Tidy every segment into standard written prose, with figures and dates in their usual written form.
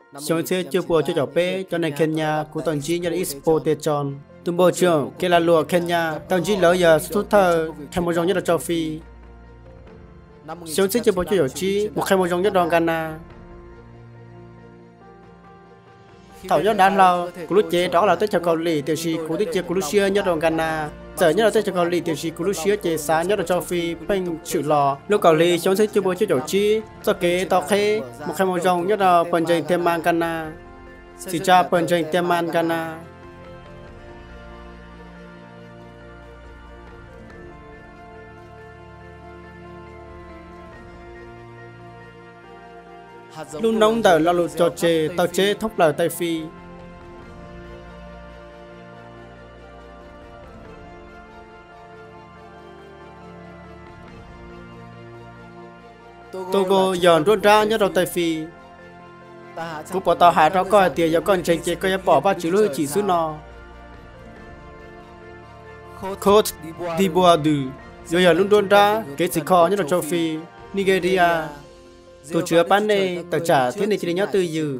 Xong xe chưa bùa cho cháu bé cho nên Kenya của tổng chí như Expo Tê Tròn. Tùm bộ trưởng kê là lùa Kenya tổng chí lỡ giờ xuất thơ khen một dòng nhất là châu Phi. Xong xe chưa bùa cho cháu chí một khen một dòng nhất là Ghana. Thảo nhất đã lâu, của lúc chế đó là tới cho cầu lì tiểu sĩ của tích chế của lúc xưa nhất là Ghana. Giờ nhất là tới cho cầu lì tiểu sĩ của lúc xưa chế xá nhất là châu Phi bên chữ lò. Lúc cầu lì xong xe chưa bùa cho cháu chí cho kế tao khế một khen một dòng nhất là phần trình thêm mang Ghana. Chỉ cha phần trình thêm mang Ghana. Lúc nóng tờ lo lụt cho chê, tao chế thúc lời Tây Phi. Togo dọn rốt ra nhất đầu Tây Phi. Cú bỏ tàu hạ ra coi tiền do con trình chế coi bỏ ba chữ lưu chỉ số nọ. Côte d'Ivoire do giờ lúc rốt ra, kế sĩ khó nhất đầu châu Phi, Nigeria. Tôi chứa bán này, tờ trả thế này chỉ để nhớ từ dự.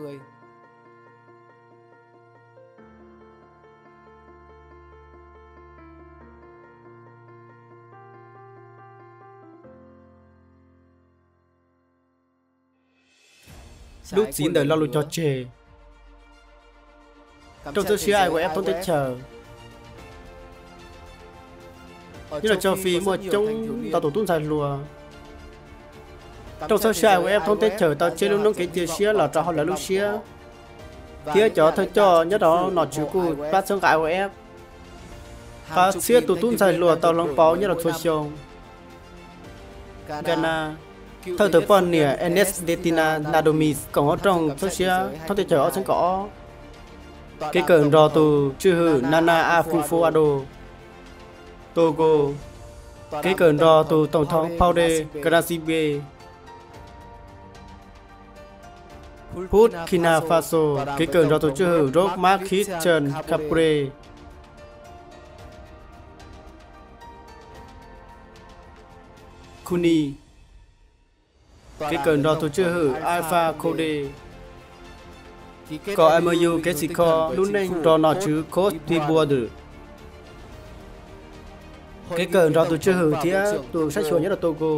Lúc chín đời lo lụt cho chê. Trong tôi chứa ai của em không thể chờ. Như là châu Phi một trong tàu tổ tung dài lùa. Trong sơ sài của em không thể chờ tao chơi lúc nông cái chia xía là cho họ là lúc xía. Thế cho thôi cho nhớ đó nó chịu cụ bắt xong cái của em. Và xía tụi tún dài lùa tao lòng báo nhớ là thôi xong. Ghana thôi từ bọn nè Enes Detina Nadomis còn ở trong sơ xía không thể chờ ở sân cỏ. Cái cơn rò tù chư hử Nana Akufo-Addo Togo. Cái cơn rò tù tổng thống Paude Ganazibe Burkina Faso. Cái cơn do tổ chức hữu Roch Marc Christian Capre. Kuni. Cái cơn do tổ chức hữu Alpha Code. Có MOU cái gì có lúc nên do nó chữ Côte d'Ivoire. Cái cơn do tổ chức hữu thì tụi sách số nhất là Togo.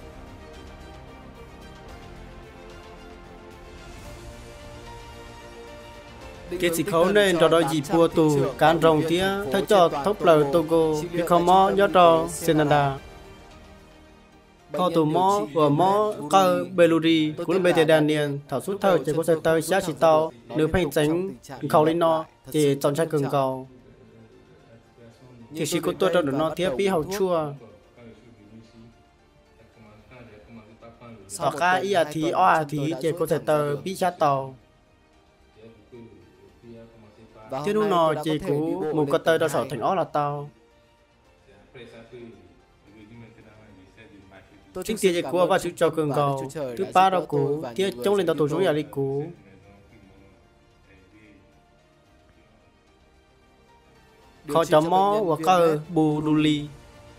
Cái gì khấu nên cho đó gì bùa tù cán rồng tía thay cho thốc lời Togo vì không mò nhớ cho Senada. Có tù mò và mò cơ Beluri cũng bây giờ Daniel thảo suốt thơ chỉ có thể tới giá trị tao nếu phải tránh khẩu lên nó thì chọn trái cường cầu. Thì chỉ có tôi được nó tía bí hậu chua. Ở ca ý thì o thì chỉ có thể tới bí giá tàu. Thế lúc nào chỉ cú một cái tay đo sổ thành ó là tao. Chính tiền chỉ cú và chữ cho cường cầu. Thứ ba đó cú, tiếp chống lên tàu tổ xuống nhà đi cú. Khó chấm mó và cơ bù đu ly.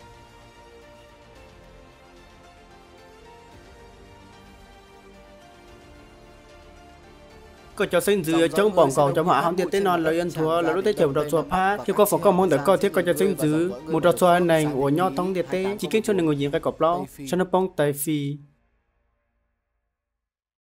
Có cho sinh dữ trong bỏng cầu trong hạ không tiền tên non lời ăn thua là lúc tới chiều đợt xóa phá khi có phòng công môn được coi thiết có cho sinh dữ một đợt xóa này của nhau thông địa tế chỉ kiến cho nên ngồi diễn cái cọp lo cho nó bông tay phi.